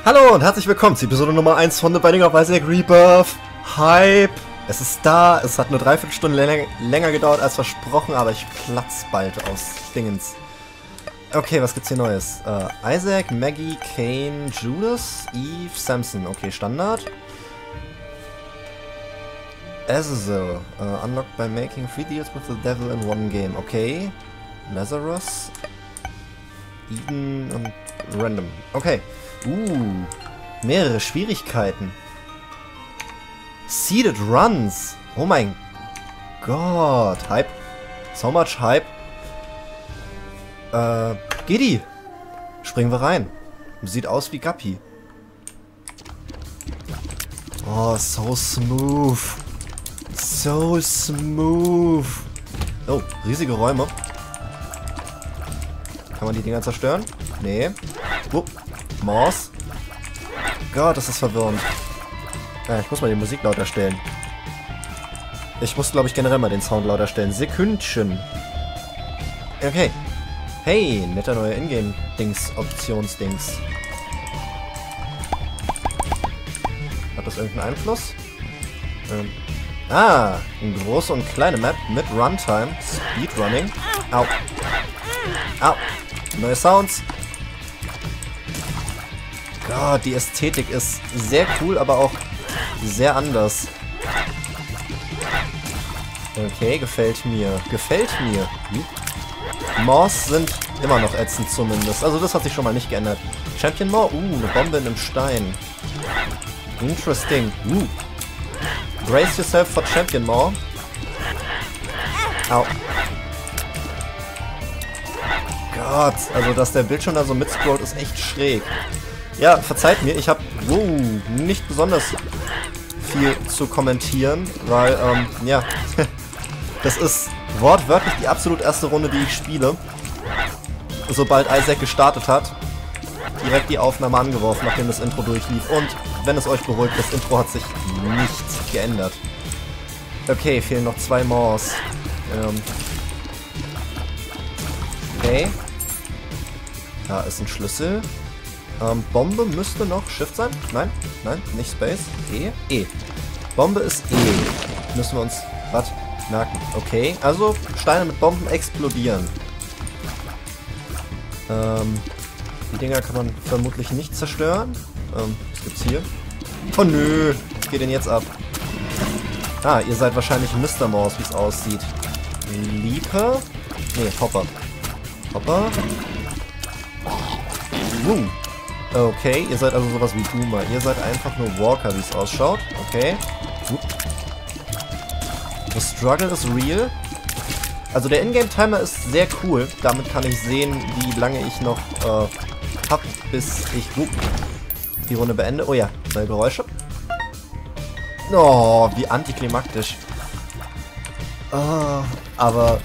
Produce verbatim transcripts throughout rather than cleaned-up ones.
Hallo und herzlich willkommen zu Episode Nummer eins von The Binding of Isaac Rebirth. Hype! Es ist da, es hat nur dreiviertel Stunde länger, länger gedauert als versprochen, aber ich platz bald aus Dingens. Okay, was gibt's hier Neues? Uh, Isaac, Maggie, Kane, Judas, Eve, Samson. Okay, Standard. Azazel, uh, unlocked by making three deals with the devil in one game. Okay. Lazarus, Eden und Random. Okay. Uh, mehrere Schwierigkeiten. Seeded Runs. Oh mein Gott. Hype. So much Hype. Äh, Giddy. Springen wir rein. Sieht aus wie Guppy. Oh, so smooth. So smooth. Oh, riesige Räume. Kann man die Dinger zerstören? Nee. Oh, Maus. Gott, das ist verwirrend. Ja, ich muss mal die Musik lauter stellen. Ich muss, glaube ich, generell mal den Sound lauter stellen. Sekündchen. Okay. Hey, netter neuer Ingame-Dings, Optionsdings. Hat das irgendeinen Einfluss? Ähm. Ah, eine große und kleine Map mit Runtime. Speedrunning. Au. Au. Neue Sounds. Gott, die Ästhetik ist sehr cool, aber auch sehr anders. Okay, gefällt mir. Gefällt mir. Hm. Maws sind immer noch ätzend zumindest. Also das hat sich schon mal nicht geändert. Champion Maw? Uh, eine Bombe in einem Stein. Interesting. Uh. Brace yourself for Champion Maw. Au. Gott, also dass der Bildschirm da so mitscrollt, ist echt schräg. Ja, verzeiht mir, ich habe wow, nicht besonders viel zu kommentieren, weil, ähm, ja, das ist wortwörtlich die absolut erste Runde, die ich spiele. Sobald Isaac gestartet hat, direkt die Aufnahme angeworfen, nachdem das Intro durchlief. Und wenn es euch beruhigt, das Intro hat sich nicht geändert. Okay, fehlen noch zwei Maws. Ähm, okay. Da ist ein Schlüssel. Ähm, Bombe müsste noch Shift sein? Nein, nein, nicht Space. E? E. Bombe ist E. Müssen wir uns, was, merken. Okay, also Steine mit Bomben explodieren. Ähm, die Dinger kann man vermutlich nicht zerstören. Ähm, was gibt's hier? Oh nö, was geht denn jetzt ab? Ah, ihr seid wahrscheinlich Mister Maus, wie es aussieht. Leaper? Nee, Hopper. Hopper. Uh. Okay, ihr seid also sowas wie Boomer. Ihr seid einfach nur Walker, wie es ausschaut. Okay. The struggle is real. Also der Ingame-Timer ist sehr cool. Damit kann ich sehen, wie lange ich noch äh, hab, bis ich uh, die Runde beende. Oh ja, neue Geräusche. Oh, wie antiklimaktisch. Oh, aber...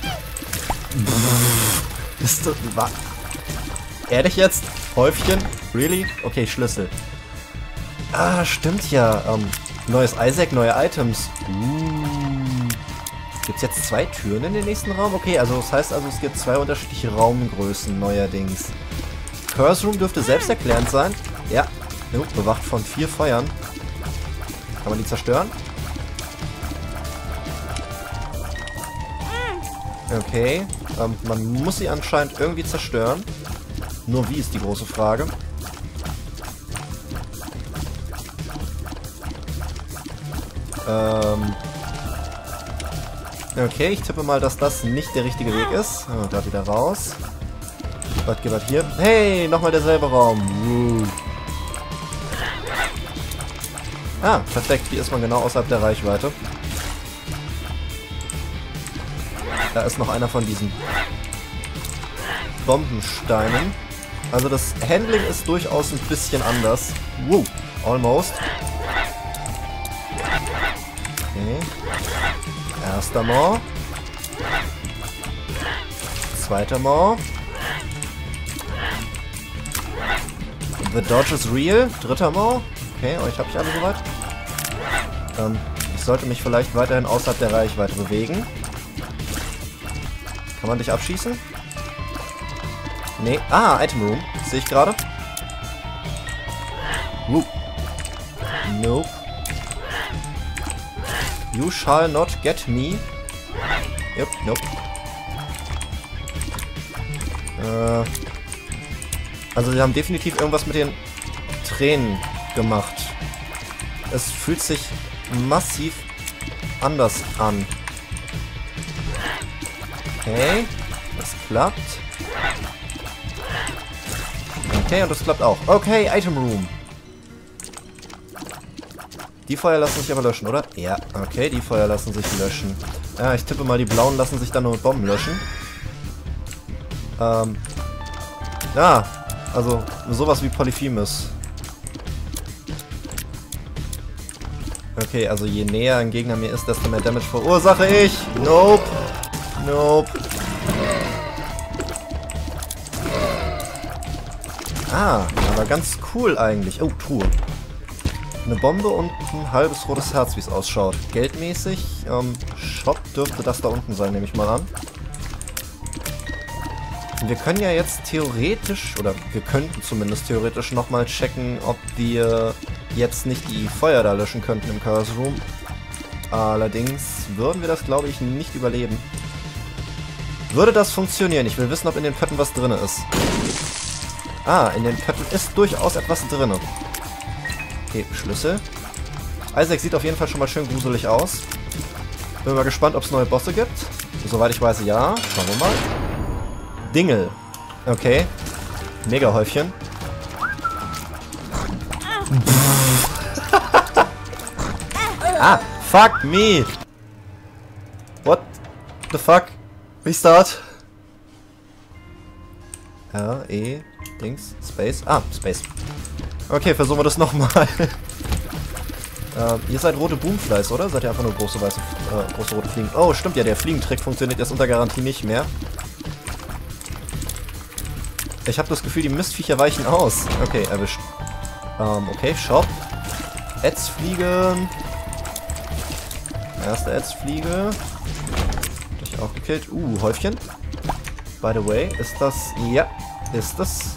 Ist das... Was? Ehrlich jetzt? Häufchen? Really? Okay, Schlüssel. Ah, stimmt ja. Ähm, neues Isaac, neue Items. Uh. Gibt es jetzt zwei Türen in den nächsten Raum? Okay, also das heißt also, es gibt zwei unterschiedliche Raumgrößen neuerdings. Curse Room dürfte selbsterklärend sein. Ja. Jo, bewacht von vier Feuern. Kann man die zerstören? Okay. Ähm, man muss sie anscheinend irgendwie zerstören. Nur wie ist die große Frage. Ähm. Okay, ich tippe mal, dass das nicht der richtige Weg ist. Oh, da wieder raus. Was geht was hier? Hey, nochmal derselbe Raum. Uh. Ah, perfekt. Hier ist man genau außerhalb der Reichweite. Da ist noch einer von diesen Bombensteinen. Also das Handling ist durchaus ein bisschen anders. Woo, almost. Okay. Erster Maw. Zweiter Maw. The Dodge is real. Dritter Maw. Okay, euch habe ich alle soweit. Ähm, ich sollte mich vielleicht weiterhin außerhalb der Reichweite bewegen. Kann man dich abschießen? Nee. Ah, Item Room. Sehe ich gerade. Uh. Nope. You shall not get me. Yep, nope. Äh, also sie haben definitiv irgendwas mit den Tränen gemacht. Es fühlt sich massiv anders an. Okay, das klappt. Okay, und das klappt auch. Okay, Item Room. Die Feuer lassen sich aber löschen, oder? Ja, okay, die Feuer lassen sich löschen. Ja, ich tippe mal, die blauen lassen sich dann nur mit Bomben löschen. Ähm. Ja, also sowas wie Polyphemus. Okay, also je näher ein Gegner mir ist, desto mehr Damage verursache ich. Nope. Nope. Ah, aber ganz cool eigentlich. Oh, Truhe. Eine Bombe und ein halbes rotes Herz, wie es ausschaut. Geldmäßig, ähm, Shop dürfte das da unten sein, nehme ich mal an. Wir können ja jetzt theoretisch, oder wir könnten zumindest theoretisch nochmal checken, ob wir jetzt nicht die Feuer da löschen könnten im Curse Room. Allerdings würden wir das, glaube ich, nicht überleben. Würde das funktionieren? Ich will wissen, ob in den Pötten was drin ist. Ah, in den Pötten ist durchaus etwas drin. Okay, Schlüssel. Isaac sieht auf jeden Fall schon mal schön gruselig aus. Bin mal gespannt, ob es neue Bosse gibt. Soweit ich weiß, ja. Schauen wir mal. Dingel. Okay. Mega-Häufchen. Ah, fuck me. What the fuck? Restart. R, E, Dings, Space. Ah, Space. Okay, versuchen wir das nochmal. ähm, ihr seid rote Boomflies, oder? Seid ihr einfach nur große weiße, äh, große rote Fliegen? Oh, stimmt ja, der Fliegentrick funktioniert jetzt unter Garantie nicht mehr. Ich habe das Gefühl, die Mistviecher weichen aus. Okay, erwischt. Ähm, okay, Shop. Ätzfliege. Erste Ätzfliege. Hab ich auch gekillt. Uh, Häufchen. By the way, ist das... Ja, ist das...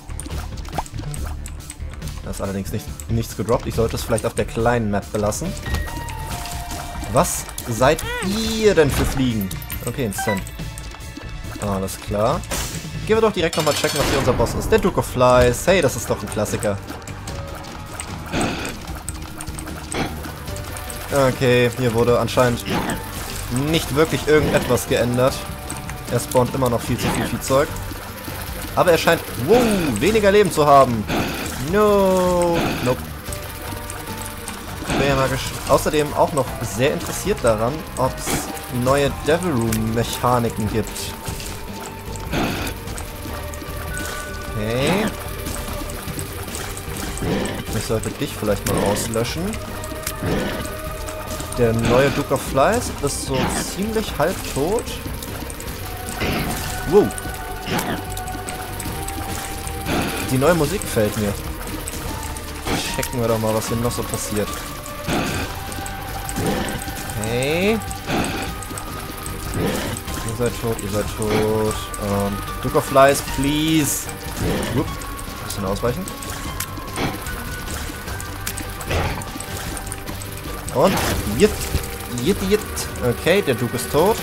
Da ist allerdings nicht, nichts gedroppt. Ich sollte es vielleicht auf der kleinen Map belassen. Was seid ihr denn für Fliegen? Okay, ein Cent. Alles klar. Gehen wir doch direkt nochmal checken, was hier unser Boss ist. Der Duke of Flies. Hey, das ist doch ein Klassiker. Okay, hier wurde anscheinend nicht wirklich irgendetwas geändert. Er spawnt immer noch viel zu viel Viehzeug. Aber er scheint, wow, weniger Leben zu haben. No. Nope. Ich bin ja mal gesch- Außerdem auch noch sehr interessiert daran, ob es neue Devil Room Mechaniken gibt. Okay. Ich sollte dich vielleicht mal auslöschen. Der neue Duke of Flies ist so ziemlich halbtot. Wow. Die neue Musik gefällt mir. Checken wir doch mal, was hier noch so passiert. Okay. Ihr seid tot, ihr seid tot. Ähm, Duke of Flies, please. Upp. Bisschen ausweichen. Und jit, jit, jit. Okay, der Duke ist tot.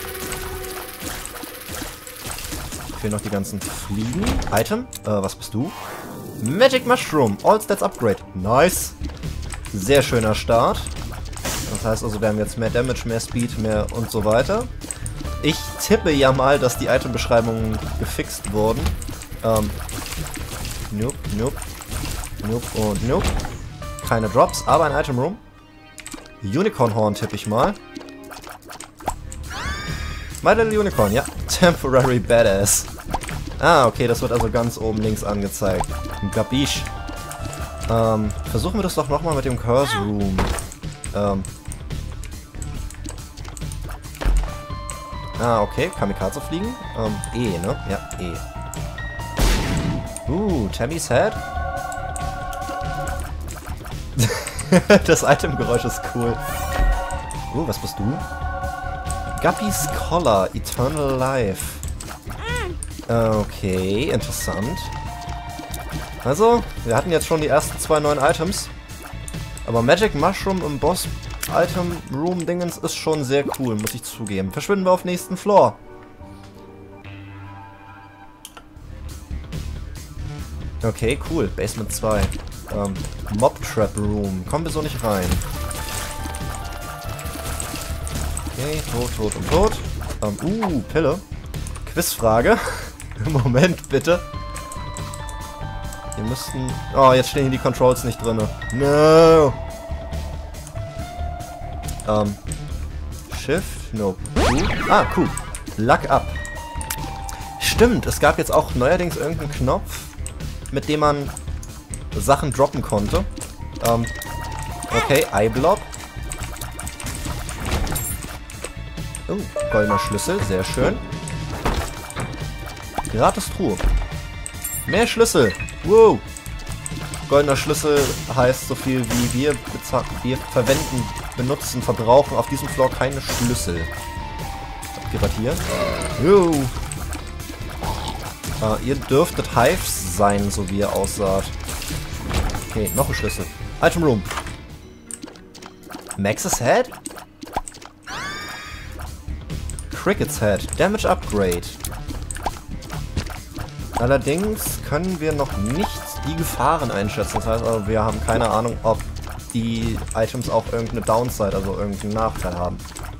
Fehlen noch die ganzen Fliegen. Item. Äh, was bist du? Magic Mushroom. All Stats Upgrade. Nice. Sehr schöner Start. Das heißt also, wir haben jetzt mehr Damage, mehr Speed, mehr und so weiter. Ich tippe ja mal, dass die Item-Beschreibungen gefixt wurden. Ähm. Nope, nope. Nope und nope. Keine Drops, aber ein Item Room. Unicorn Horn tippe ich mal. My Little Unicorn, ja. Temporary Badass. Ah, okay, das wird also ganz oben links angezeigt. Gabish. Ähm, versuchen wir das doch nochmal mit dem Curse Room. Ähm. Ah, okay, Kamikaze fliegen. Ähm, E, ne? Ja, E. Uh, Tammy's Head. Das Itemgeräusch ist cool. Uh, was bist du? Guppy's Collar, Eternal Life. Okay, interessant. Also, wir hatten jetzt schon die ersten zwei neuen Items. Aber Magic Mushroom im Boss Item Room Dingens ist schon sehr cool, muss ich zugeben. Verschwinden wir auf nächsten Floor. Okay, cool. Basement zwei. Ähm, Mob Trap Room. Kommen wir so nicht rein. Okay, tot, tot und tot. Ähm, uh, Pille. Quizfrage. Moment, bitte. Wir müssten... Oh, jetzt stehen hier die Controls nicht drin. No! Ähm, Shift? No. Q? Ah, Q. Luck up. Stimmt, es gab jetzt auch neuerdings irgendeinen Knopf, mit dem man Sachen droppen konnte. Ähm, okay, Eyeblob. Oh, goldener Schlüssel, sehr schön. Gratis Truhe. Mehr Schlüssel. Wow. Goldener Schlüssel heißt so viel wie wir, wir verwenden, benutzen, verbrauchen auf diesem Floor keine Schlüssel. Habt ihr hier? Jo. Uh, ihr dürftet Hives sein, so wie ihr aussaht. Okay, noch ein Schlüssel. Item Room. Max's Head? Cricket's Head. Damage Upgrade. Allerdings können wir noch nicht die Gefahren einschätzen. Das heißt also, wir haben keine Ahnung, ob die Items auch irgendeine Downside, also irgendeinen Nachteil haben.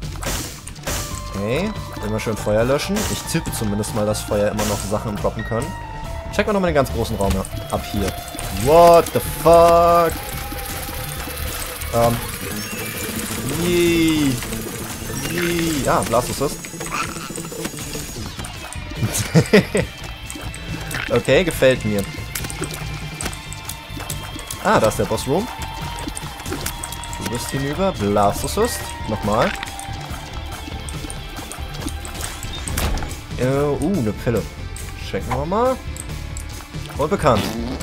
Okay, immer schön Feuer löschen. Ich tippe zumindest mal, dass Feuer immer noch Sachen droppen können. Checken wir nochmal den ganz großen Raum ab hier. What the fuck? Ähm. Yee. Yee. Ja, Blast Assist. Okay, gefällt mir. Ah, da ist der Boss Room. Du bist hinüber. Blast Assist. Nochmal. Uh, uh, eine Pille. Checken wir mal. Und bekannt.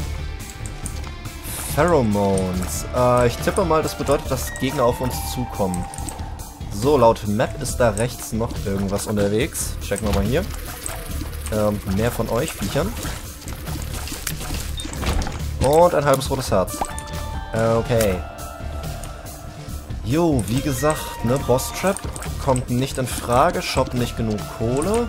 Pheromones. Äh, ich tippe mal, das bedeutet, dass Gegner auf uns zukommen. So, laut Map ist da rechts noch irgendwas unterwegs. Checken wir mal hier. Ähm, mehr von euch, Viechern. Und ein halbes rotes Herz. Okay. Jo, wie gesagt, ne, Boss Trap kommt nicht in Frage. Shop nicht genug Kohle.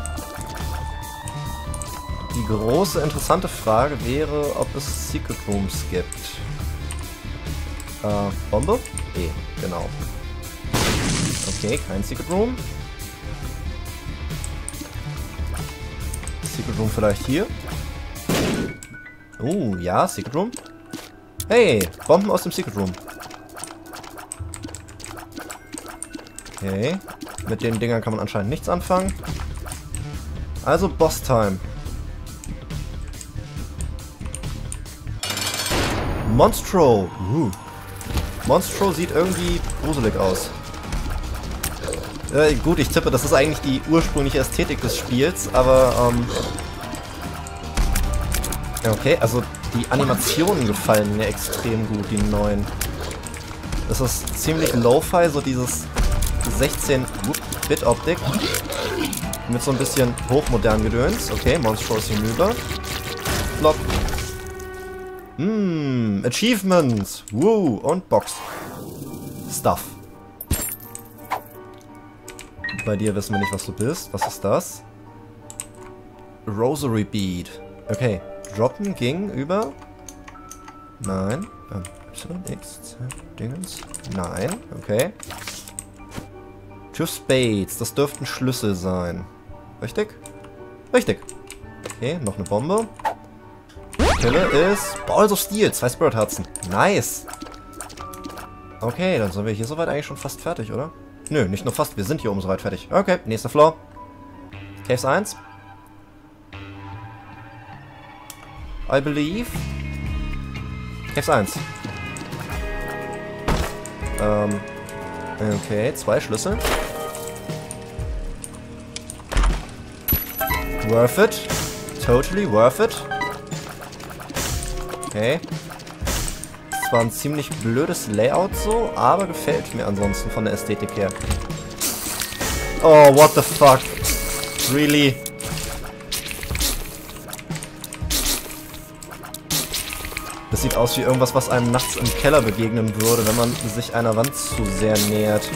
Die große interessante Frage wäre, ob es Secret Rooms gibt. Äh, Bombe? E, genau. Okay, kein Secret Room. Secret Room vielleicht hier? Oh, ja, Secret Room. Hey, Bomben aus dem Secret Room. Okay, mit den Dingern kann man anscheinend nichts anfangen. Also Boss Time. Monstro. Uh. Monstro sieht irgendwie gruselig aus. Äh, gut, ich tippe, das ist eigentlich die ursprüngliche Ästhetik des Spiels, aber, ähm... okay, also die Animationen gefallen mir extrem gut, die neuen. Das ist ziemlich Lo-Fi, so dieses sechzehn Bit Optik. Mit so ein bisschen hochmodern Gedöns. Okay, Monstro ist hinüber. Flop. Hm, Achievements. Woo, und Box. Stuff. Bei dir wissen wir nicht, was du bist. Was ist das? Rosary Bead. Okay. Droppen ging über... Nein. Ähm, X, Z, Dingens. Nein. Okay. Two Spades. Das dürften Schlüssel sein. Richtig? Richtig. Okay, noch eine Bombe. Pille ist Balls of Steel. Zwei Spirit Herzen. Nice. Okay, dann sind wir hier soweit eigentlich schon fast fertig, oder? Nö, nicht nur fast. Wir sind hier oben soweit fertig. Okay, nächster Floor. Caves eins. I believe. Caves eins. Ähm. Okay, zwei Schlüssel. Worth it. Totally worth it. Okay. Das war ein ziemlich blödes Layout so, aber gefällt mir ansonsten von der Ästhetik her. Oh, what the fuck. Really? Das sieht aus wie irgendwas, was einem nachts im Keller begegnen würde, wenn man sich einer Wand zu sehr nähert.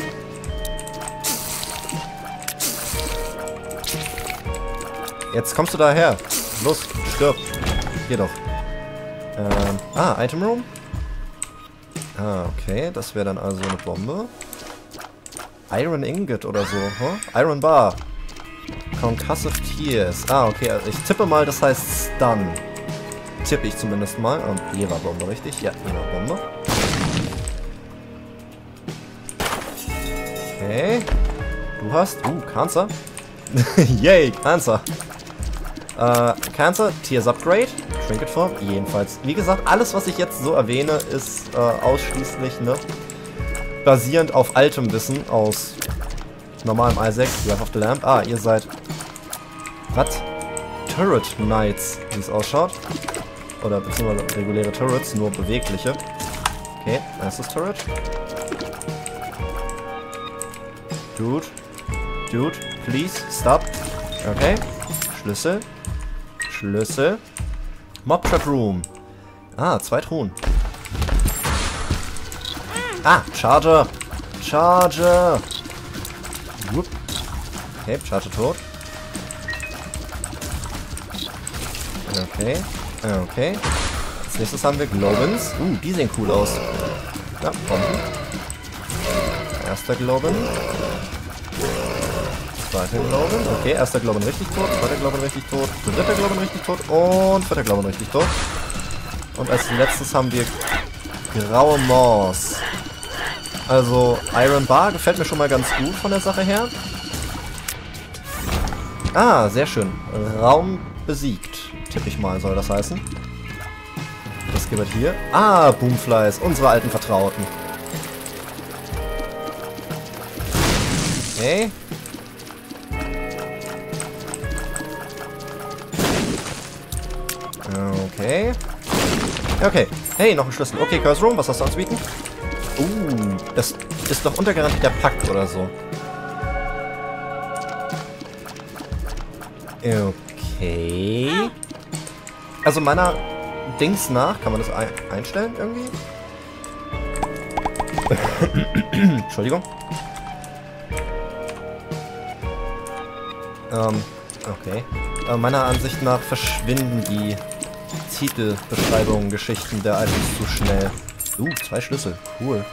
Jetzt kommst du daher. Los, stirb. Hier doch. Ähm, ah, Item Room? Ah, okay. Das wäre dann also eine Bombe. Iron Ingot oder so, huh? Iron Bar. Concussive Tears. Ah, okay. Also ich tippe mal, das heißt Stun. Tippe ich zumindest mal. Und Eva-Bombe, richtig? Ja, Eva-Bombe. Okay. Du hast... Uh, Cancer. Yay, Cancer. Äh, Cancer, Tears Upgrade, Trinket Form, jedenfalls. Wie gesagt, alles, was ich jetzt so erwähne, ist äh, ausschließlich, ne, basierend auf altem Wissen aus normalem Isaac, Wrath of the Lamb. Ah, ihr seid... Was? Turret Knights, wie es ausschaut. Oder beziehungsweise reguläre Turrets, nur bewegliche. Okay, erstes Turret. Dude. Dude, please, stop. Okay. Schlüssel. Schlüssel. Mob Trap Room. Ah, zwei Truhen. Ah, Charger. Charger. Whoop. Okay, Charger tot. Okay. Okay. Als nächstes haben wir Globins. Uh, die sehen cool aus. Ja, Bomben. Erster Globin. Zweiter Globin. Okay, erster Globin richtig tot, zweiter Globin richtig tot, dritter Globin richtig tot und vierter Globin richtig tot. Und als letztes haben wir graue Moss. Also Iron Bar gefällt mir schon mal ganz gut von der Sache her. Ah, sehr schön. Raum besiegt. Tippe ich mal, soll das heißen. Was gibt es hier? Ah, Boomflies, unsere alten Vertrauten. Okay. Okay. Okay. Hey, noch ein Schlüssel. Okay, Curse Room, was hast du uns bieten? Uh, das ist doch untergarantiert der Pakt oder so. Okay. Also meiner Dings nach, kann man das ein einstellen irgendwie? Entschuldigung. Ähm, okay. Äh, meiner Ansicht nach verschwinden die Titelbeschreibungen, Geschichten der Items zu schnell. Uh, zwei Schlüssel. Cool.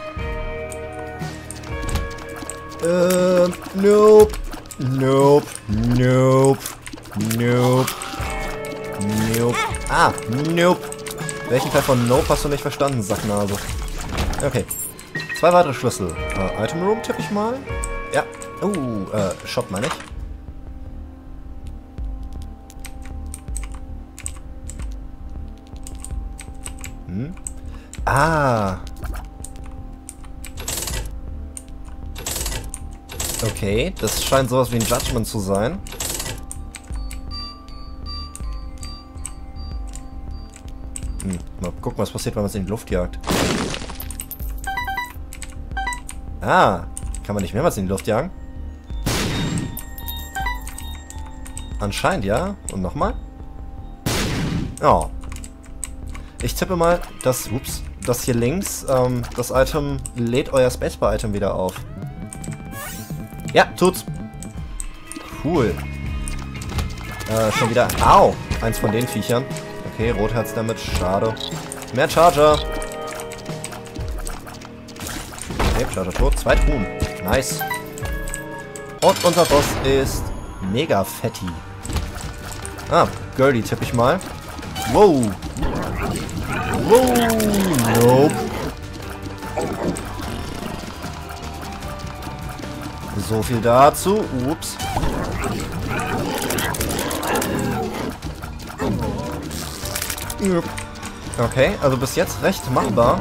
Äh, nope. Nope. Nope. Nope. Nope. Ah, nope. Welchen Teil von Nope hast du nicht verstanden, Sacknase? Okay. Zwei weitere Schlüssel. Äh, Item Room tippe ich mal. Ja. Uh, äh, Shop meine ich. Hm. Ah. Okay, das scheint sowas wie ein Judgment zu sein. Hm. Mal gucken, was passiert, wenn man es in die Luft jagt. Ah. Kann man nicht mehrmals in die Luft jagen? Anscheinend, ja. Und nochmal? Oh. Ich tippe mal, dass, ups, das hier links, ähm, das Item lädt euer Spacebar-Item wieder auf. Ja, tut's. Cool. Äh, schon wieder, au, eins von den Viechern. Okay, Rotherz damit, schade. Mehr Charger. Okay, Charger tot, zwei Truhen. Nice. Und unser Boss ist mega fetty. Ah, Girly tippe ich mal. Wow. Wow, nope. So viel dazu. Ups. Okay, also bis jetzt recht machbar.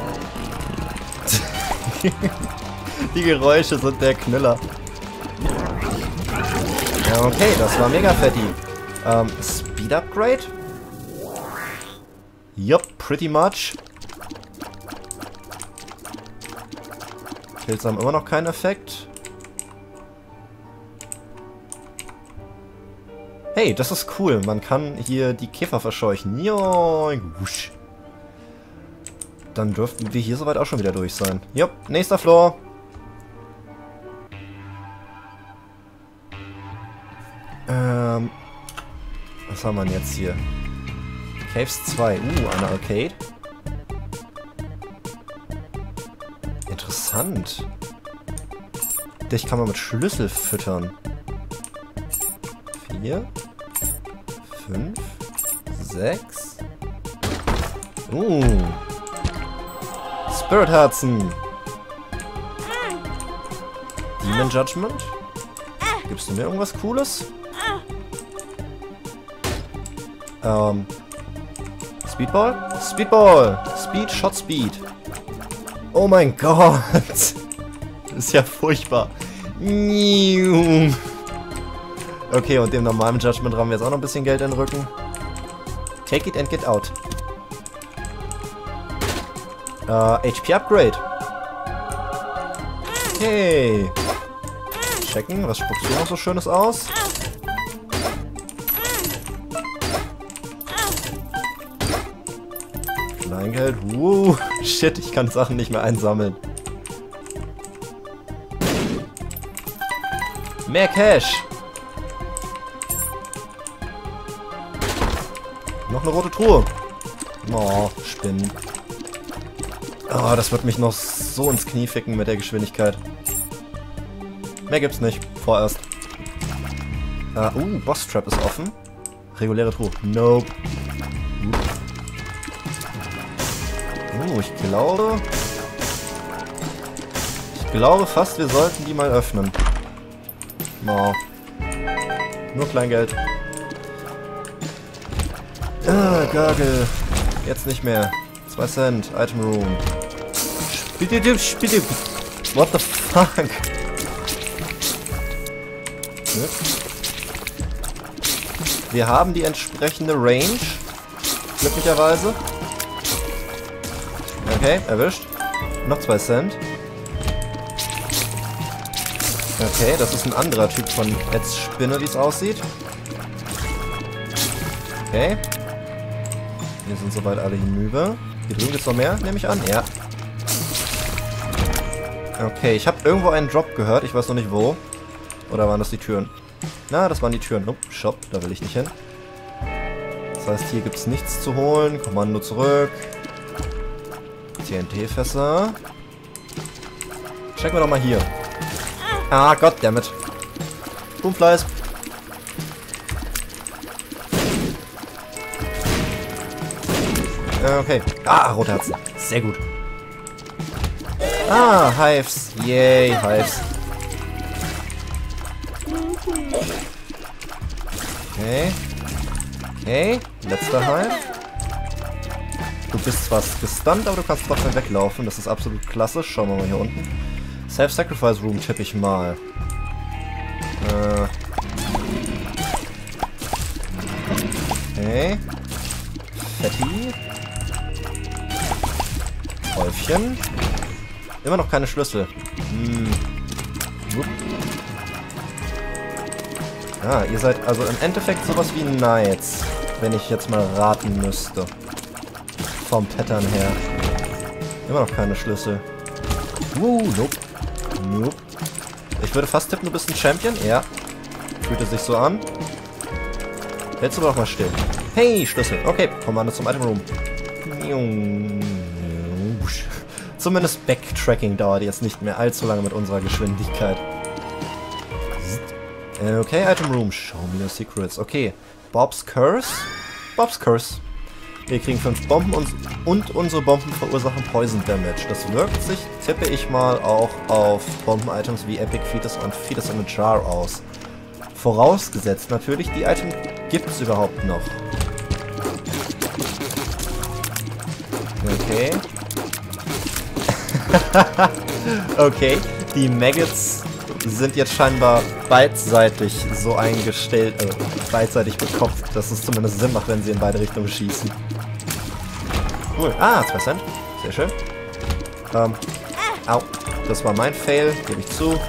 Die Geräusche sind der Knüller. Ja, okay, das war mega fetty. Ähm, Speed Upgrade? Yup, pretty much. Kills haben immer noch keinen Effekt. Hey, das ist cool. Man kann hier die Käfer verscheuchen. Joink, wusch. dann dürften wir hier soweit auch schon wieder durch sein. Jupp, nächster Floor. Ähm, was haben wir denn jetzt hier? Caves zwei. Uh, eine Arcade. Interessant. Dich kann man mit Schlüssel füttern. Vier. Fünf. Sechs. Uh. Spirit-Herzen. Demon Judgment. Gibst du mir irgendwas Cooles? Ähm. Speedball? Speedball! Speed, Shot Speed. Oh mein Gott! Das ist ja furchtbar. Okay, und dem normalen Judgment haben wir jetzt auch noch ein bisschen Geld in den Rücken. Take it and get out. Äh, H P Upgrade. Okay. Checken, was spuckst du noch so Schönes aus? Kleingeld. Wuh. Shit, ich kann Sachen nicht mehr einsammeln. Mehr Cash. Noch eine rote Truhe. Oh, Spinnen. Oh, das wird mich noch so ins Knie ficken mit der Geschwindigkeit. Mehr gibt's nicht. Vorerst. Uh, uh, Boss Trap ist offen. Reguläre Truhe. Nope. Uh, ich glaube... Ich glaube fast, wir sollten die mal öffnen. Oh. Nur Kleingeld. Ah, Gagel. Jetzt nicht mehr. zwei Cent. Item Room. Bitte, bitte. What the fuck? Wir haben die entsprechende Range. Glücklicherweise. Okay, erwischt. Noch zwei Cent. Okay, das ist ein anderer Typ von Eds Spinne, wie es aussieht. Okay. Wir sind soweit alle hinüber. Hier drüben gibt es noch mehr, nehme ich an. Ja. Okay, ich habe irgendwo einen Drop gehört. Ich weiß noch nicht wo. Oder waren das die Türen? Na, das waren die Türen. Oh, Shop, da will ich nicht hin. Das heißt, hier gibt es nichts zu holen. Kommando zurück. T N T-Fässer. Checken wir doch mal hier. Ah, goddammit. Boomflies. Okay. Ah, rote Herzen. Sehr gut. Ah, Hives. Yay, Hives. Okay. Okay. Letzter Hive. Du bist zwar gestunt, aber du kannst trotzdem weglaufen. Das ist absolut klasse. Schauen wir mal hier unten. Self-Sacrifice Room tippe ich mal. Äh. Okay. Fetti. Häufchen. Immer noch keine Schlüssel. Hm. Ah, ihr seid also im Endeffekt sowas wie Knights, wenn ich jetzt mal raten müsste. Vom Pattern her. Immer noch keine Schlüssel. Uh, nope. Nope. Ich würde fast tippen, du bist ein Champion. Ja. Fühlt es sich so an. Hältst du aber auch mal still. Hey, Schlüssel. Okay, Kommando zum Item Room. Zumindest Backtracking dauert jetzt nicht mehr allzu lange mit unserer Geschwindigkeit. Okay, Item Room. Show me your secrets. Okay. Bob's Curse. Bob's Curse. Wir kriegen fünf Bomben und, und unsere Bomben verursachen Poison Damage. Das wirkt sich, tippe ich mal, auch auf Bomben-Items wie Epic Fetus und Fetus in a Jar aus. Vorausgesetzt natürlich, die Items gibt es überhaupt noch. Okay. Okay, die Maggots sind jetzt scheinbar beidseitig so eingestellt, äh, beidseitig bekopft, dass es zumindest Sinn macht, wenn sie in beide Richtungen schießen. Cool. Ah, zwei Cent. Sehr schön. Ähm. Au. Das war mein Fail, gebe ich zu.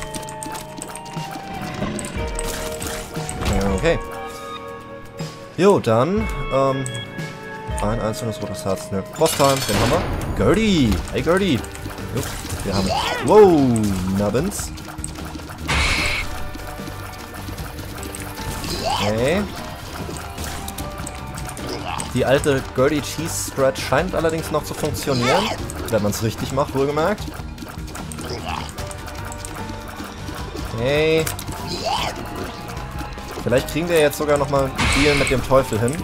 Okay. Jo, dann, ähm, ein einzelnes rotes Herz. Ne, Boss-Time, den haben wir. Gertie! Hey Gertie! Jupp, wir haben... Wow! Nubbins. Okay. Die alte Gertie Cheese Strat scheint allerdings noch zu funktionieren. Wenn man es richtig macht, wohlgemerkt. Okay. Vielleicht kriegen wir jetzt sogar nochmal einen Deal mit dem Teufel hin.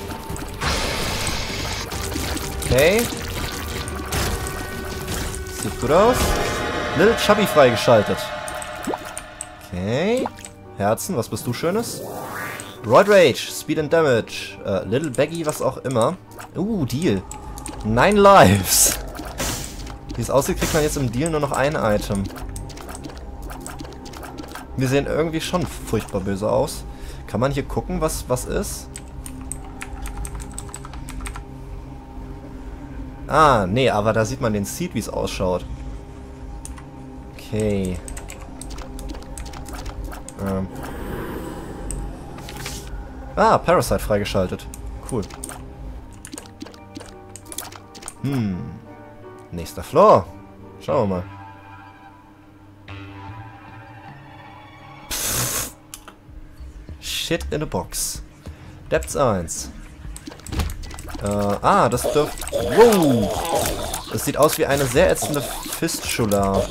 Okay. Sieht gut aus. Little Chubby freigeschaltet. Okay. Herzen, was bist du Schönes? Roid Rage, Speed and Damage. Uh, Little Baggy, was auch immer. Uh, Deal. Nine Lives. Wie es aussieht, kriegt man jetzt im Deal nur noch ein Item. Wir sehen irgendwie schon furchtbar böse aus. Kann man hier gucken, was, was ist? Ah, nee, aber da sieht man den Seed, wie es ausschaut. Okay. Ähm. Ah, Parasite freigeschaltet. Cool. Hm. Nächster Floor. Schauen wir mal. Pff. Shit in a box. Depths eins. Äh, ah, das dürfte... Wow! Das sieht aus wie eine sehr ätzende Fistula.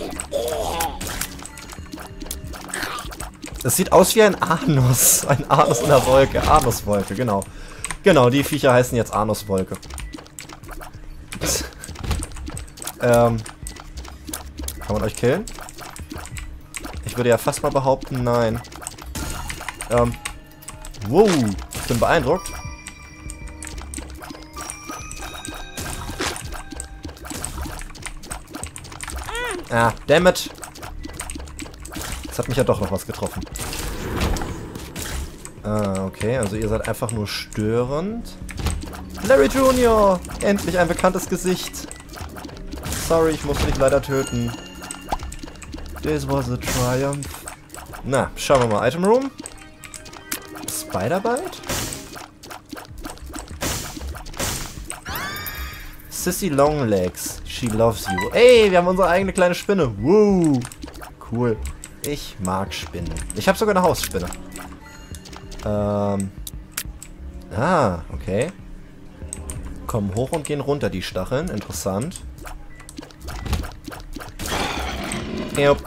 Das sieht aus wie ein Anus. Ein Anus in der Wolke. Anuswolke, genau. Genau, die Viecher heißen jetzt Anuswolke. ähm... Kann man euch killen? Ich würde ja fast mal behaupten, nein. Ähm... Wow! Ich bin beeindruckt. Ah, dammit. Jetzt hat mich ja doch noch was getroffen. Ah, okay. Also ihr seid einfach nur störend. Larry Junior! Endlich ein bekanntes Gesicht. Sorry, ich musste dich leider töten. This was a triumph. Na, schauen wir mal. Item Room. Spider-Bite? Sissy Longlegs. She loves you. Ey, wir haben unsere eigene kleine Spinne. Woo. Cool. Ich mag Spinnen. Ich habe sogar eine Hausspinne. Ähm. Ah, okay. Kommen hoch und gehen runter, die Stacheln. Interessant. Yep.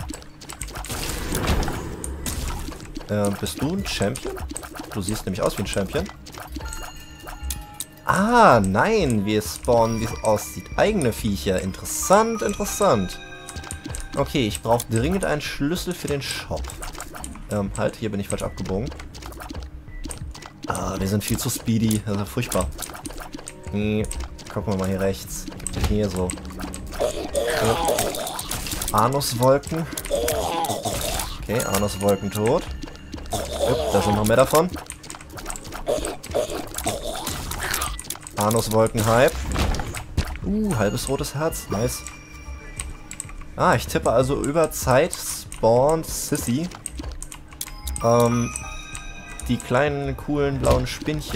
Äh, bist du ein Champion? Du siehst nämlich aus wie ein Champion. Ah, nein, wir spawnen, wie es aussieht. Eigene Viecher. Interessant, interessant. Okay, ich brauche dringend einen Schlüssel für den Shop. Ähm, halt, hier bin ich falsch abgebogen. Ah, wir sind viel zu speedy. Das ist ja furchtbar. Nee, gucken wir mal hier rechts. Gibt es hier so... so. Anuswolken. Okay, Anuswolken tot. Upp, da sind noch mehr davon. Anuswolken-Hype. Uh, halbes rotes Herz. Nice. Ah, ich tippe also über Zeit spawnt Sissy. Ähm, die kleinen, coolen, blauen Spinnchen.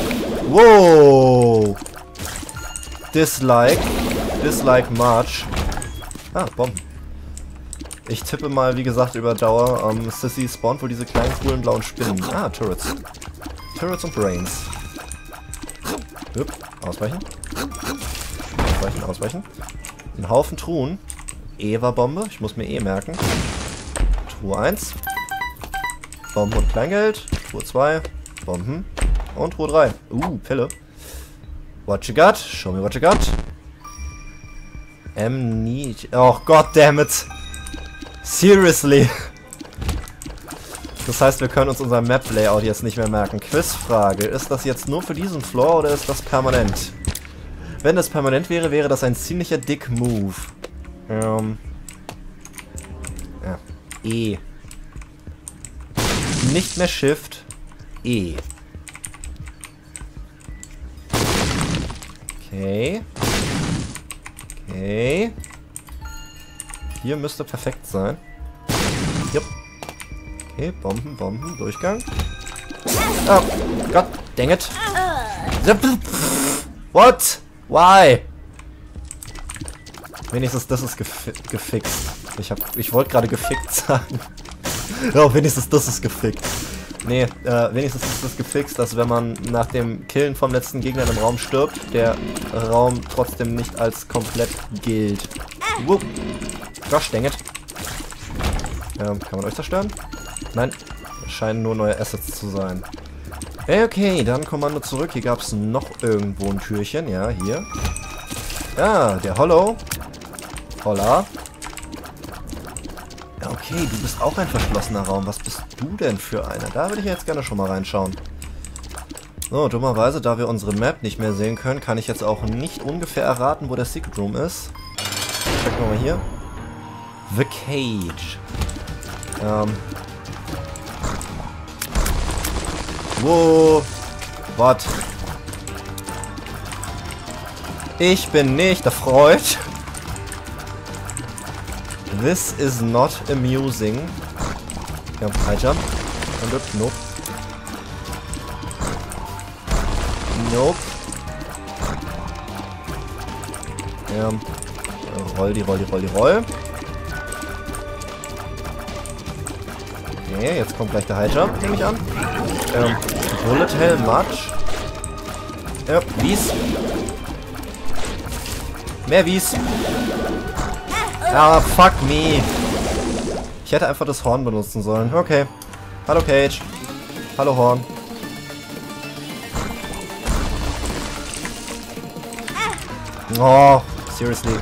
Wow! Dislike. Dislike March. Ah, Bomben. Ich tippe mal, wie gesagt, über Dauer. Ähm, Sissy spawnt wohl diese kleinen, coolen, blauen Spinnen. Ah, Turrets. Turrets und Brains. Hup, ausweichen. Ausweichen, ausweichen. Ein Haufen Truhen. Eva-Bombe, ich muss mir eh merken. Truhe eins. Bomben und Kleingeld. Truhe zwei. Bomben. Und Truhe drei. Uh, Pille. What you got? Show me what you got. Amnesia. Oh, goddammit. Seriously. Das heißt, wir können uns unser Map-Layout jetzt nicht mehr merken. Quizfrage. Ist das jetzt nur für diesen Floor oder ist das permanent? Wenn das permanent wäre, wäre das ein ziemlicher Dick-Move. Ähm. Ja. E. Nicht mehr Shift. E. Okay. Okay. Hier müsste perfekt sein. Jupp. Okay, Bomben, Bomben, Durchgang. Oh, Gott, dang it. What? Why? Wenigstens das ist gefi gefixt. Ich, hab, ich wollte gerade gefickt sagen. Ja, wenigstens das ist gefickt. Nee, äh, wenigstens ist das gefixt, dass wenn man nach dem Killen vom letzten Gegner im Raum stirbt, der Raum trotzdem nicht als komplett gilt. Wupp. Gosh, dang it. Ähm, kann man euch zerstören? Nein. Es scheinen nur neue Assets zu sein. Okay, dann Kommando zurück. Hier gab es noch irgendwo ein Türchen. Ja, hier. Ja, der Hollow. Holla. Ja, okay, du bist auch ein verschlossener Raum. Was bist du denn für einer? Da würde ich jetzt gerne schon mal reinschauen. So, dummerweise, da wir unsere Map nicht mehr sehen können, kann ich jetzt auch nicht ungefähr erraten, wo der Secret Room ist. Checken wir mal hier. The Cage. Ähm. Wo? Was? Ich bin nicht erfreut. This is not amusing. Ja, High Jump. Und das, nope. Nope. Ähm. Roll die, roll die, roll die, roll. Okay, jetzt kommt gleich der High Jump, nehme ich an. Ähm, Bullet Hell Match. Ja, Wies. Mehr Wies. Ah, fuck me. Ich hätte einfach das Horn benutzen sollen. Okay. Hallo Cage. Hallo Horn. Oh, seriously.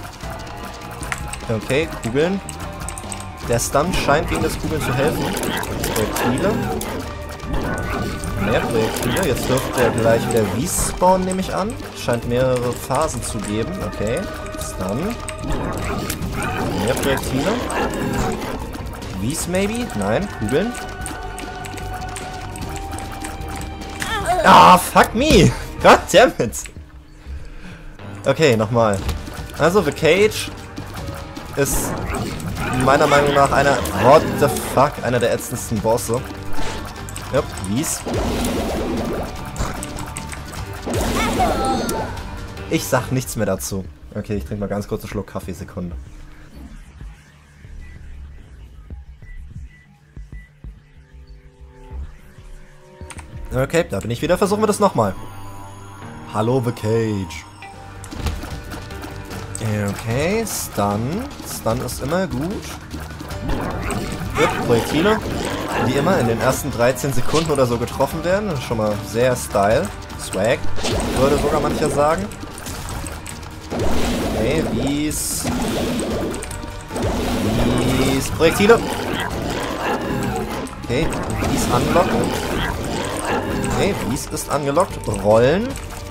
Okay, Kugeln. Der Stun scheint gegen das Kugeln zu helfen. Projektile. Mehr Projektile. Jetzt dürfte er gleich wieder Wies spawnen, nehme ich an. Scheint mehrere Phasen zu geben. Okay. Stun. Mehr Projektile. Wies maybe? Nein, Kugeln. Ah, fuck me! Goddammit! Okay, nochmal. Also, The Cage ist meiner Meinung nach einer, what the fuck, einer der ätzendsten Bosse. Ja, Wies. Ich sag nichts mehr dazu. Okay, ich trinke mal ganz kurz einen Schluck Kaffee, Sekunde. Okay, da bin ich wieder. Versuchen wir das nochmal. Hallo, The Cage. Okay, Stun. Stun ist immer gut. Gut, Projektile. Wie immer in den ersten dreizehn Sekunden oder so getroffen werden. Das ist schon mal sehr Style. Swag, würde sogar mancher sagen. Okay, Wies. Wies. Projektile. Okay, Wies anlocken. Okay, Wies ist angelockt. Rollen.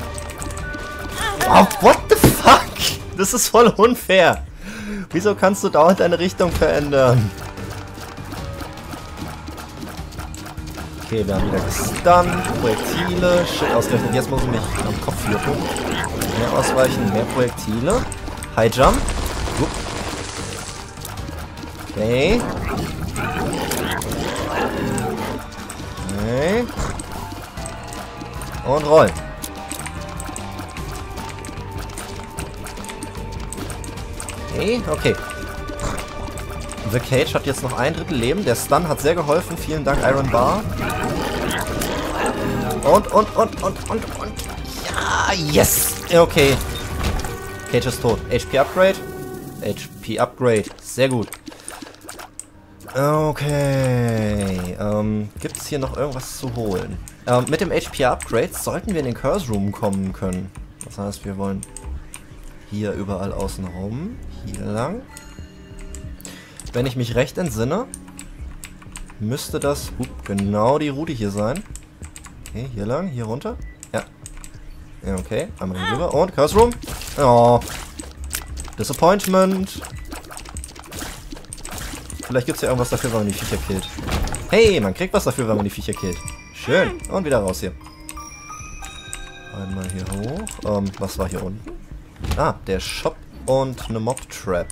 Oh, what the fuck? Das ist voll unfair. Wieso kannst du dauernd deine Richtung verändern? Okay, wir haben wieder gestunt. Projektile. Shit, ausgerechnet. Jetzt muss ich mich am Kopf jucken. Mehr ausweichen, mehr Projektile. High Jump. Okay. Okay. Und rollen. Okay, okay. The Cage hat jetzt noch ein Drittel Leben. Der Stun hat sehr geholfen. Vielen Dank, Iron Bar. Und, und, und, und, und, und. Ja, yes! Okay. Cage ist tot. H P Upgrade. H P Upgrade. Sehr gut. Okay. Ähm, gibt es hier noch irgendwas zu holen? Ähm, mit dem H P Upgrade sollten wir in den Curse Room kommen können. Das heißt, wir wollen hier überall außen rum. Hier lang. Wenn ich mich recht entsinne, müsste das uh, genau die Route hier sein. Okay, hier lang, hier runter. Ja. Ja, okay. Einmal hier rüber. Und Curse Room. Oh. Disappointment. Vielleicht gibt es ja irgendwas dafür, wenn man die Viecher killt. Hey, man kriegt was dafür, wenn man die Viecher killt. Schön. Und wieder raus hier. Einmal hier hoch. Ähm, was war hier unten? Ah, der Shop und eine Mob-Trap.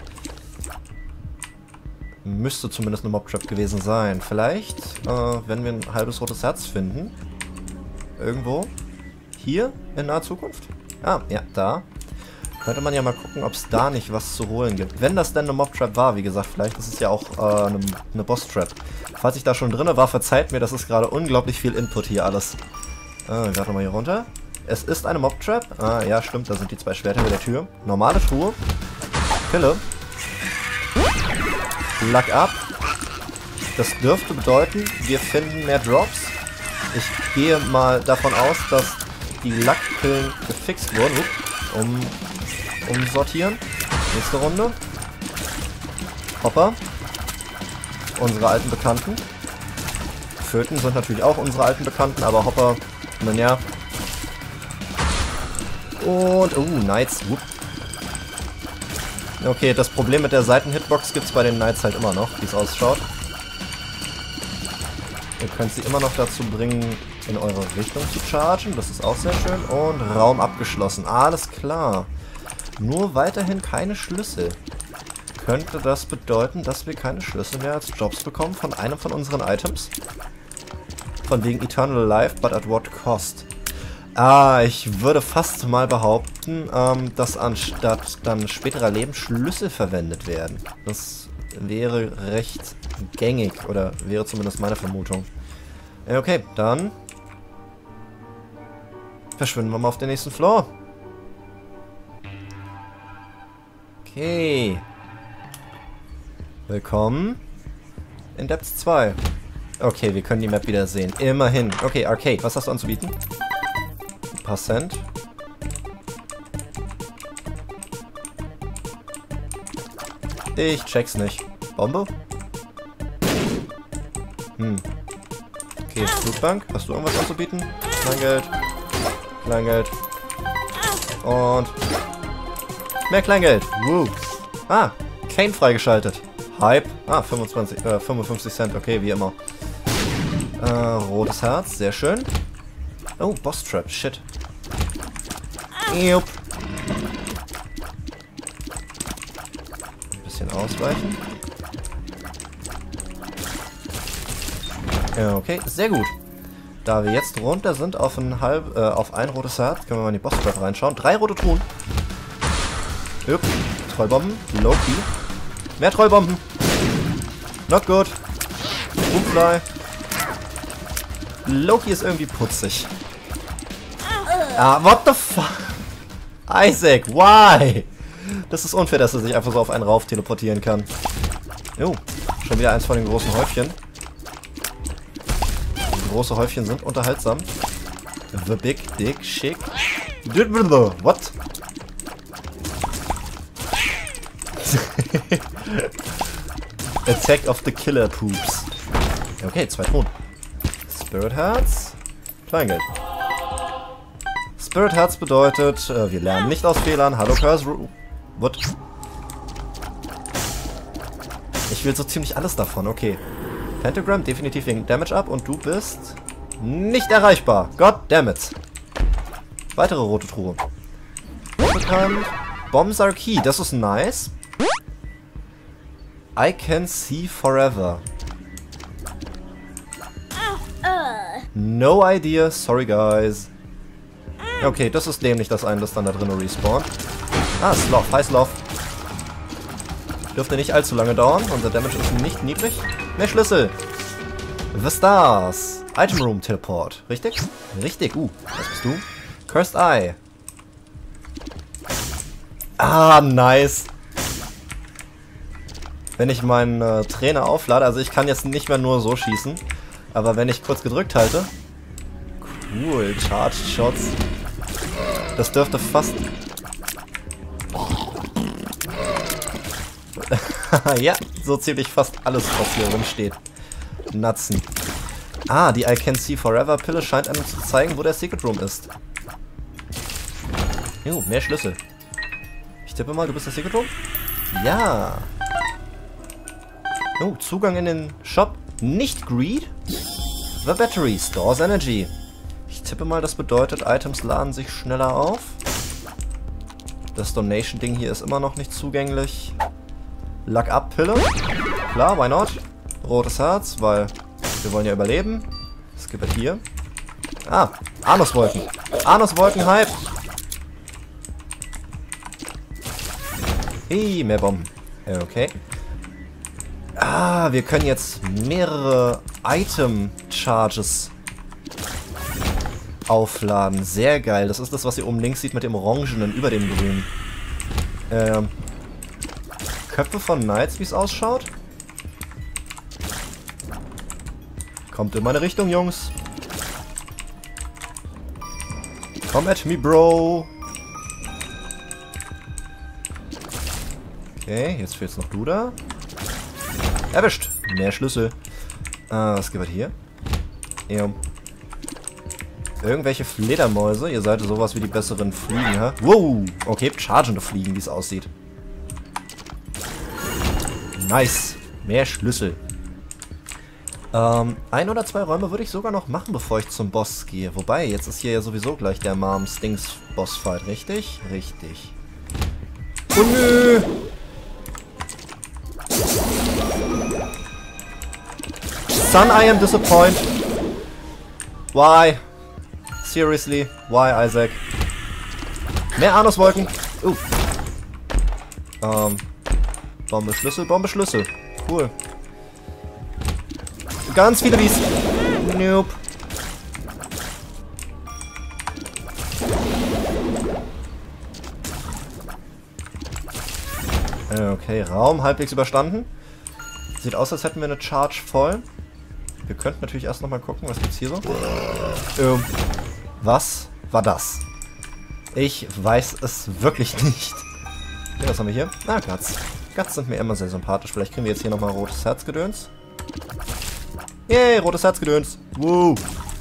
Müsste zumindest eine Mob-Trap gewesen sein. Vielleicht, äh, wenn wir ein halbes rotes Herz finden. Irgendwo. Hier in naher Zukunft. Ah, ja, da. Könnte man ja mal gucken, ob es da nicht was zu holen gibt. Wenn das denn eine Mob-Trap war, wie gesagt, vielleicht ist es ja auch äh, eine, eine Boss-Trap. Falls ich da schon drin war, verzeiht mir, das ist gerade unglaublich viel Input hier alles. Ah, gerade nochmal hier runter. Es ist eine Mob-Trap. Ah, ja, stimmt, da sind die zwei Schwerter über der Tür. Normale Truhe. Pille. Luck up. Das dürfte bedeuten, wir finden mehr Drops. Ich gehe mal davon aus, dass die Luck-Pillen gefixt wurden. Upp, um, umsortieren. Nächste Runde. Hopper. Unsere alten Bekannten. Föten sind natürlich auch unsere alten Bekannten, aber Hopper, naja. Und, oh, Knights. Whoop. Okay, das Problem mit der Seiten-Hitbox gibt es bei den Knights halt immer noch, wie es ausschaut. Ihr könnt sie immer noch dazu bringen, in eure Richtung zu chargen. Das ist auch sehr schön. Und Raum abgeschlossen. Alles klar. Nur weiterhin keine Schlüssel. Könnte das bedeuten, dass wir keine Schlüssel mehr als Jobs bekommen von einem von unseren Items? Von wegen Eternal Life, but at what cost? Ah, ich würde fast mal behaupten, ähm, dass anstatt dann späterer Leben Schlüssel verwendet werden. Das wäre recht gängig, oder wäre zumindest meine Vermutung. Ja, okay, dann verschwinden wir mal auf den nächsten Floor. Okay. Willkommen in Depths zwei. Okay, wir können die Map wieder sehen. Immerhin. Okay, Arcade, was hast du anzubieten? Ein paar Cent. Ich check's nicht. Bombe? Hm. Okay, Blutbank. Hast du irgendwas anzubieten? Kleingeld. Kleingeld. Und mehr Kleingeld. Woo. Ah, Kane freigeschaltet. Hype. Ah, fünfundzwanzig, äh, fünfundfünfzig Cent. Okay, wie immer. Äh, rotes Herz. Sehr schön. Oh, Boss Trap. Shit. Jupp. Ein bisschen ausweichen. Ja, okay, sehr gut. Da wir jetzt runter sind auf ein halb, äh, auf ein rotes Herz, können wir mal in die Boss Trap reinschauen. Drei rote Truhen. Jupp. Trollbomben. Loki. Mehr Trollbomben. Not good. Boomfly. Loki ist irgendwie putzig. Ah, what the fuck? Isaac, why? Das ist unfair, dass er sich einfach so auf einen rauf teleportieren kann. Jo, schon wieder eins von den großen Häufchen. Die große Häufchen sind unterhaltsam. The Big Dick Chick. What? Attack of the Killer Poops. Okay, zwei Ton. Spirit Hearts. Kleingeld. Spirit Hearts bedeutet, äh, wir lernen nicht aus Fehlern. Hallo Curse. What? Ich will so ziemlich alles davon, okay. Pentagram, definitiv wegen Damage up und du bist nicht erreichbar. God damn it. Weitere rote Truhe. Unbekannt. Bombs are key, das ist nice. I can see forever. No idea, sorry guys. Okay, das ist dämlich, dass einen das dann da drin respawnt. Ah, Sloth, hi Sloth. Dürfte nicht allzu lange dauern, unser Damage ist nicht niedrig. Mehr Schlüssel. The Stars. Item Room Teleport, richtig? Richtig, uh, was bist du? Cursed Eye. Ah, nice. Wenn ich meinen äh, Trainer auflade, also ich kann jetzt nicht mehr nur so schießen, aber wenn ich kurz gedrückt halte, cool, Charged Shots, das dürfte fast, ja, so ziemlich fast alles, was hier drin steht, Nutzen. Ah, die I Can See Forever Pille scheint einem zu zeigen, wo der Secret Room ist. Jo, mehr Schlüssel. Ich tippe mal, du bist der Secret Room? Ja. Oh, Zugang in den Shop. Nicht Greed. The Battery stores Energy. Ich tippe mal, das bedeutet, Items laden sich schneller auf. Das Donation-Ding hier ist immer noch nicht zugänglich. Luck-Up-Pille. Klar, why not? Rotes Herz, weil wir wollen ja überleben. Skip it hier. Ah, Anuswolken. Anuswolken-Hype. Hey, mehr Bomben. Okay. Ah, wir können jetzt mehrere Item-Charges aufladen. Sehr geil. Das ist das, was ihr oben links sieht mit dem Orangenen über dem Grün. Ähm. Köpfe von Knights, wie es ausschaut. Kommt in meine Richtung, Jungs. Come at me, Bro. Okay, jetzt fehlt's noch du da. Erwischt. Mehr Schlüssel. Ah, was gibt es hier? Ja. Irgendwelche Fledermäuse. Ihr seid sowas wie die besseren Fliegen, ha? Wow. Okay, chargende Fliegen, wie es aussieht. Nice. Mehr Schlüssel. Ähm, ein oder zwei Räume würde ich sogar noch machen, bevor ich zum Boss gehe. Wobei, jetzt ist hier ja sowieso gleich der Mom-Stings-Bossfight, richtig? Richtig. Oh nö! Son, I am disappointed. Why? Seriously? Why, Isaac? Mehr Anuswolken. Uh. Ähm. Bombe, Schlüssel, Bombe, Schlüssel. Cool. Ganz viele Bies. Nope. Okay, Raum halbwegs überstanden. Sieht aus, als hätten wir eine Charge voll. Wir könnten natürlich erst nochmal gucken, was gibt's hier so? Ähm, was war das? Ich weiß es wirklich nicht. Okay, was haben wir hier? Ah, Guts. Guts sind mir immer sehr sympathisch. Vielleicht kriegen wir jetzt hier nochmal rotes Herzgedöns. Yay, rotes Herzgedöns. Woo.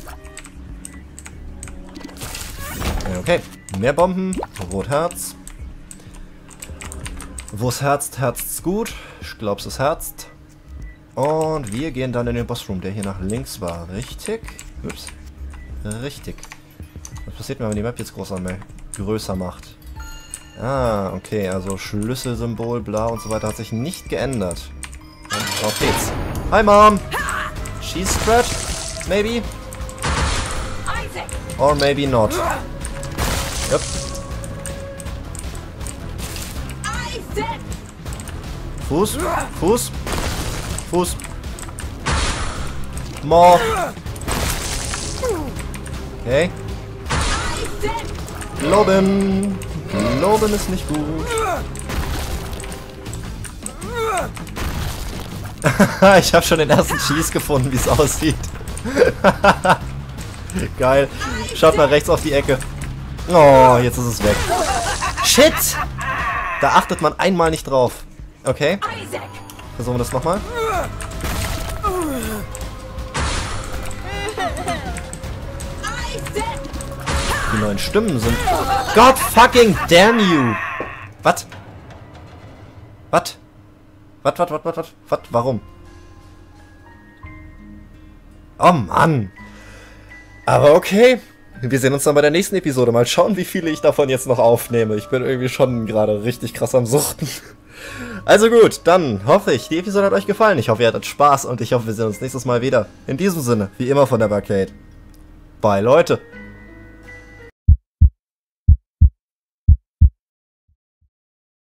Okay, mehr Bomben. Rotherz. Wo es herzt, herzt's gut. Ich glaube, es herzt. Und wir gehen dann in den Bossroom, der hier nach links war. Richtig? Ups. Richtig. Was passiert mir, wenn die Map jetzt größer, größer macht? Ah, okay, also Schlüsselsymbol, bla und so weiter hat sich nicht geändert. Und auf geht's. Hi, Mom! She's stretched? Maybe? Or maybe not. Yep. Fuß, Fuß, Fuß. More. Okay. Loben. Loben ist nicht gut. Ich habe schon den ersten Cheese gefunden, wie es aussieht. Geil. Schaut mal rechts auf die Ecke. Oh, jetzt ist es weg. Shit! Da achtet man einmal nicht drauf. Okay. Versuchen wir das nochmal. Die neuen Stimmen sind... God fucking damn you! Was? Was? Was, was, was, was, was, was, warum? Oh Mann! Aber okay. Wir sehen uns dann bei der nächsten Episode. Mal schauen, wie viele ich davon jetzt noch aufnehme. Ich bin irgendwie schon gerade richtig krass am Suchten. Also gut, dann hoffe ich, die Episode hat euch gefallen. Ich hoffe, ihr hattet Spaß und ich hoffe, wir sehen uns nächstes Mal wieder. In diesem Sinne, wie immer von der Barcade. Bye, Leute!